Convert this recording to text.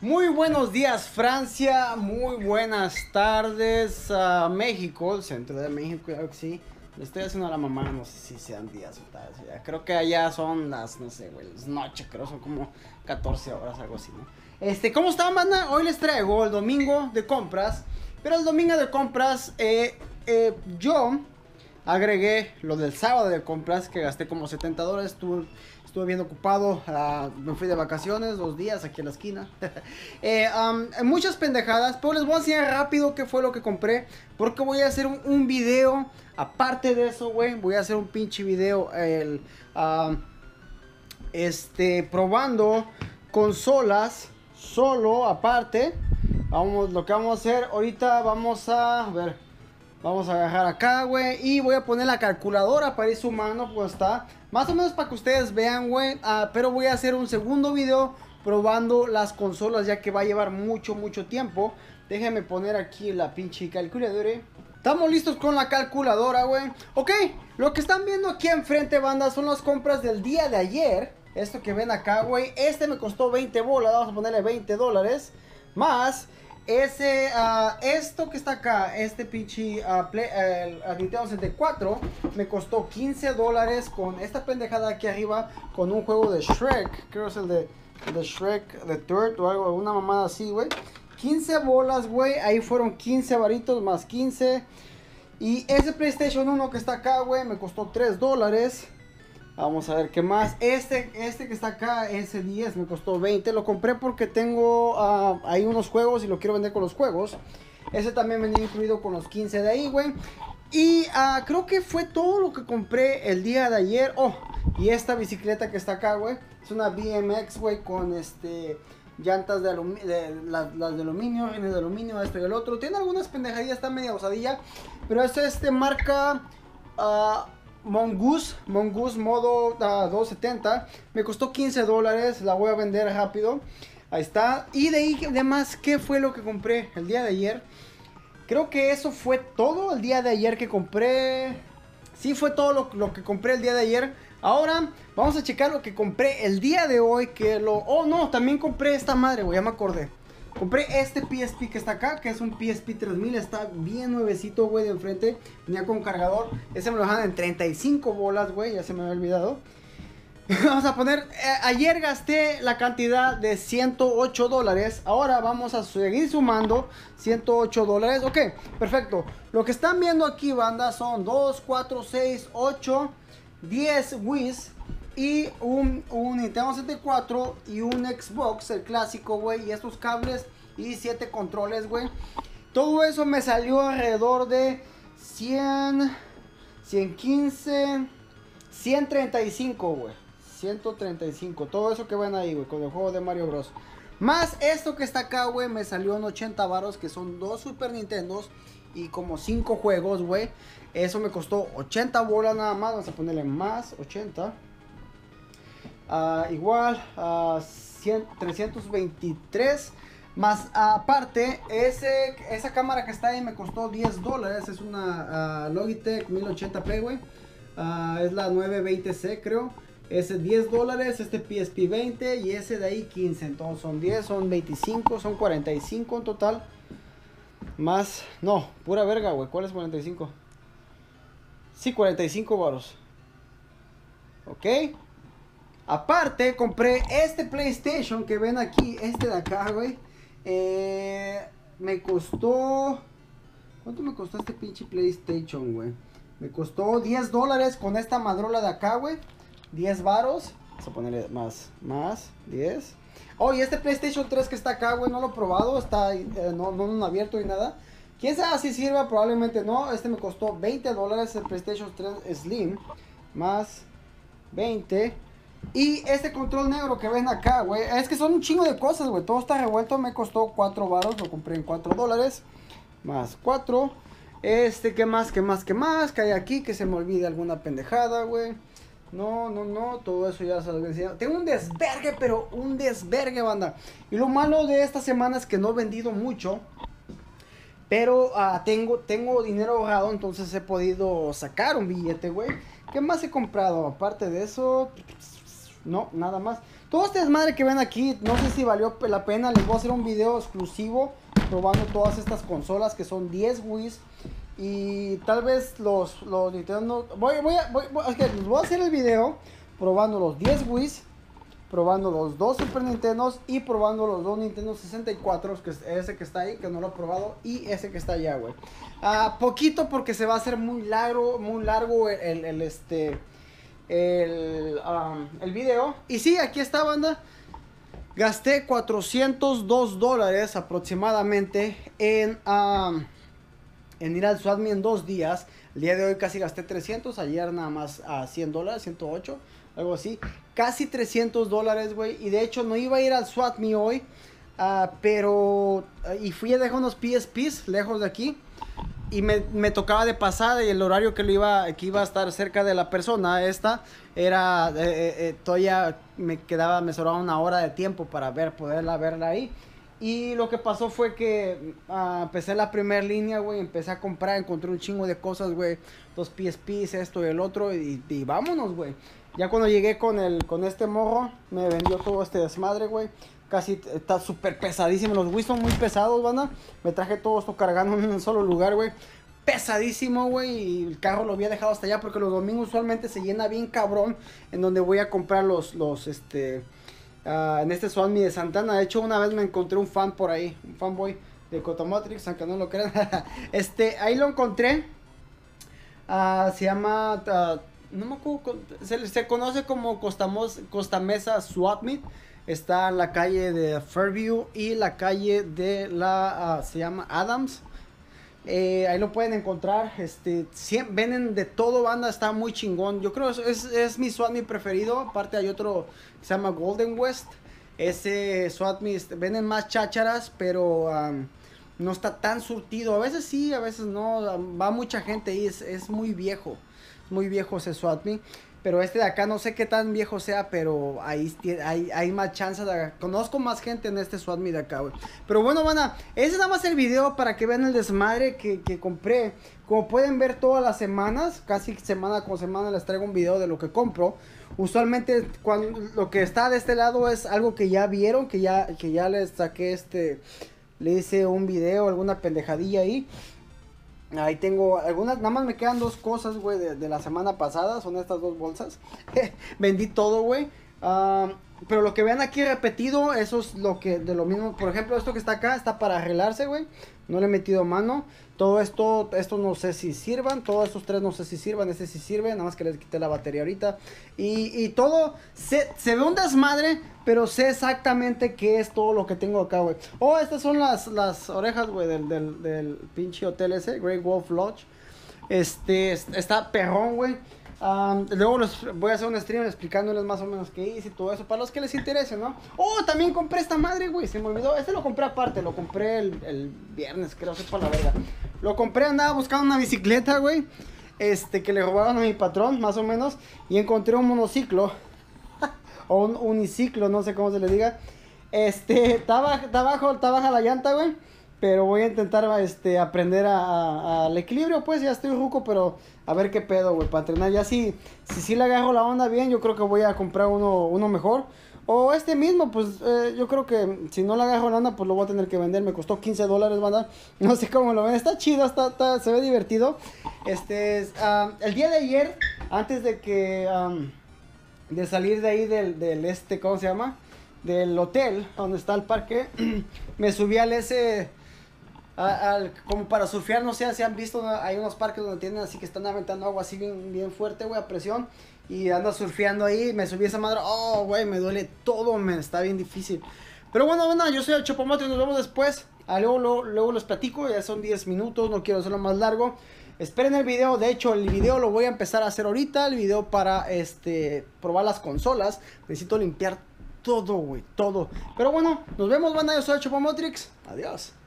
Muy buenos días Francia, muy buenas tardes a México, el centro de México, claro que sí. Le estoy haciendo a la mamá, no sé si sean días o tardes, ya. Creo que allá son las, no sé, güey, las noches, creo, son como 14 horas, algo así, ¿no? ¿Cómo están, banda? Hoy les traigo el domingo de compras, pero el domingo de compras, yo agregué lo del sábado de compras, que gasté como $70, estuve bien ocupado, me fui de vacaciones 2 días aquí en la esquina. Muchas pendejadas, pero les voy a enseñar rápido qué fue lo que compré, porque voy a hacer un video, aparte de eso, güey, voy a hacer un pinche video, probando consolas, solo, aparte. Lo que vamos a hacer ahorita, vamos a ver. Vamos a agarrar acá, güey. Y voy a poner la calculadora para ir sumando. Pues está. Más o menos para que ustedes vean, güey. Pero voy a hacer un segundo video probando las consolas, ya que va a llevar mucho tiempo. Déjenme poner aquí la pinche calculadora. Estamos listos con la calculadora, güey. Ok, lo que están viendo aquí enfrente, banda, son las compras del día de ayer. Esto que ven acá, güey. Me costó 20 bolas. Vamos a ponerle $20. Más esto que está acá, este pinche Nintendo 64, me costó $15 con esta pendejada aquí arriba, con un juego de Shrek, creo que es el de Shrek, The Third o algo, una mamada así, güey. 15 bolas, güey, ahí fueron 15 varitos más 15. Y ese PlayStation 1 que está acá, güey, me costó $3. Vamos a ver qué más. Este que está acá, ese 10 me costó 20. Lo compré porque tengo ahí unos juegos y lo quiero vender con los juegos. Ese también venía incluido con los 15 de ahí, güey. Y creo que fue todo lo que compré el día de ayer. Oh, y esta bicicleta que está acá, güey, es una BMX, güey, con llantas de aluminio, las de aluminio, rines de aluminio, esto y el otro. Tiene algunas pendejadillas, está media osadilla. Pero esto es marca Mongoose modo 270. Me costó $15. La voy a vender rápido. Ahí está. Y de ahí, además, ¿qué fue lo que compré el día de ayer? Creo que eso fue todo el día de ayer que compré. Sí, fue todo lo que compré el día de ayer. Ahora vamos a checar lo que compré el día de hoy. Oh, no, también compré esta madre, güey, ya me acordé. Compré este PSP que está acá, que es un PSP 3000, está bien nuevecito, güey, de enfrente. Venía con cargador, ese me lo dejan en 35 bolas, güey, ya se me había olvidado. Vamos a poner, ayer gasté la cantidad de $108. Ahora vamos a seguir sumando $108. Ok, perfecto. Lo que están viendo aquí, banda, son 2, 4, 6, 8, 10 Wii's. Y un Nintendo 64 y un Xbox, el clásico, güey. Y estos cables y 7 controles, güey. Todo eso me salió alrededor de 100, 115, 135, güey. 135. Todo eso que ven ahí, güey, con el juego de Mario Bros. Más esto que está acá, güey, me salió en 80 varos, que son 2 Super Nintendos y como 5 juegos, güey. Eso me costó 80 bolas nada más. Vamos a ponerle más 80. Igual 323 más aparte esa cámara que está ahí me costó $10. Es una Logitech 1080p, güey. Es la 920C, creo. Ese $10, este PSP 20 y ese de ahí 15. Entonces son 10, son 25, son 45 en total. Más, no, pura verga, güey. ¿Cuál es 45? Sí, 45 varos. Ok. Aparte, compré este PlayStation que ven aquí, este de acá, güey. Me costó... ¿Cuánto me costó este pinche PlayStation, güey? Me costó $10 con esta madrola de acá, güey. 10 varos. Vamos a ponerle más, 10. Oh, y este PlayStation 3 que está acá, güey, no lo he probado. Está no abierto ni nada. ¿Quién sabe si sirva? Probablemente no. Este me costó $20, el PlayStation 3 Slim. Más 20. Y este control negro que ven acá, güey. Es que son un chingo de cosas, güey. Todo está revuelto. Me costó 4 varos. Lo compré en $4. Más 4. ¿Qué más? Que hay aquí? Que se me olvide alguna pendejada, güey. No. Todo eso ya se lo he enseñado. Tengo un desvergue, pero un desvergue, banda. Y lo malo de esta semana es que no he vendido mucho. Pero tengo dinero ahorrado. Entonces he podido sacar un billete, güey. ¿Qué más he comprado? Aparte de eso... No, nada más. todo este desmadre que ven aquí, no sé si valió la pena. Les voy a hacer un video exclusivo probando todas estas consolas, que son 10 Wii's. Y tal vez los Nintendo... les voy a hacer el video probando los 10 Wii's, probando los 2 Super Nintendos y probando los 2 Nintendo 64, que es ese que está ahí, que no lo he probado, y ese que está allá, güey. Poquito porque se va a hacer muy largo el video. Y sí, aquí está, banda. Gasté $402 aproximadamente en ir al SWAT Meet en 2 días. El día de hoy casi gasté 300, ayer nada más a $100, 108, algo así. Casi $300, güey. Y de hecho no iba a ir al SWAT Meet hoy, pero... y fui a dejar unos PSPs lejos de aquí. Y me tocaba de pasada, y el horario que iba a estar cerca de la persona esta era... todavía me sobraba una hora de tiempo para poderla verla ahí. Y lo que pasó fue que empecé la primera línea, güey. Empecé a comprar, encontré un chingo de cosas, güey. 2 PSPs, esto y el otro. Y vámonos, güey. Ya cuando llegué con este morro, me vendió todo este desmadre, güey. Casi está súper pesadísimo. Los Wii son muy pesados, banda. Me traje todo esto cargando en un solo lugar, güey. Pesadísimo, güey. Y el carro lo había dejado hasta allá porque los domingos usualmente se llena bien cabrón. En donde voy a comprar en este SWAT Meet de Santana. De hecho, una vez me encontré un fan por ahí, un fanboy de Cotomatrix, aunque no lo crean. Ahí lo encontré. Se llama, no me acuerdo, se conoce como Costa Mesa SWAT Meet. Está en la calle de Fairview y la calle de se llama Adams. Ahí lo pueden encontrar. Venden de todo, banda. Está muy chingón. Yo creo que es mi SWAT Meet preferido. Aparte hay otro que se llama Golden West. Ese SWAT Meet venden más chácharas, pero no está tan surtido. A veces sí, a veces no. Va mucha gente ahí. Es muy viejo. Muy viejo ese SWAT Meet. Pero de acá no sé qué tan viejo sea, pero hay más chance conozco más gente en este SWAT Meet de acá, güey. Pero bueno, banda, ese es nada más el video para que vean el desmadre que compré. Como pueden ver todas las semanas, casi semana con semana les traigo un video de lo que compro. Usualmente lo que está de este lado es algo que ya vieron, que ya les saqué le hice un video, alguna pendejadilla ahí. Ahí tengo algunas, nada más me quedan 2 cosas, güey, de la semana pasada. Son estas 2 bolsas. Vendí todo, güey. Pero lo que vean aquí repetido, eso es de lo mismo. Por ejemplo, esto que está acá está para arreglarse, güey. No le he metido mano. Todo esto no sé si sirvan. Todos estos 3 no sé si sirvan. Este sí sirve, nada más que les quité la batería ahorita. Y todo se ve un desmadre, pero sé exactamente qué es todo lo que tengo acá, güey. Oh, estas son las orejas, güey, del pinche hotel ese, Great Wolf Lodge. Está perrón, güey. Luego les voy a hacer un stream explicándoles más o menos qué hice y todo eso, para los que les interese, ¿no? Oh, también compré esta madre, güey, se me olvidó. Lo compré aparte, lo compré el viernes, creo, sé para la verga. Lo compré, andaba buscando una bicicleta, güey, que le robaron a mi patrón, más o menos. Y encontré un monociclo o un uniciclo, no sé cómo se le diga. Está baja la llanta, güey. Pero voy a intentar aprender al equilibrio, pues. Ya estoy ruco, pero a ver qué pedo, güey, para entrenar. Ya si le agarro la onda bien, yo creo que voy a comprar uno mejor. O mismo, pues yo creo que si no le agarro la onda, pues lo voy a tener que vender. Me costó $15, banda. No sé cómo lo ven. Está chido, se ve divertido. El día de ayer, antes de salir de ahí del ¿cómo se llama? Del hotel, donde está el parque, me subí al como para surfear. No sé si han visto, hay unos parques donde tienen así que están aventando agua así bien fuerte, güey, a presión. Y ando surfeando ahí, me subí esa madre. Oh, güey, me duele todo, está bien difícil. Pero bueno, yo soy el Chopomote y nos vemos después. Luego les platico, ya son 10 minutos, no quiero hacerlo más largo. Esperen el video, de hecho el video lo voy a empezar a hacer ahorita. El video para probar las consolas. Necesito limpiar todo, güey, todo. Pero bueno, nos vemos, banda, yo soy el Chopomotrix. Adiós.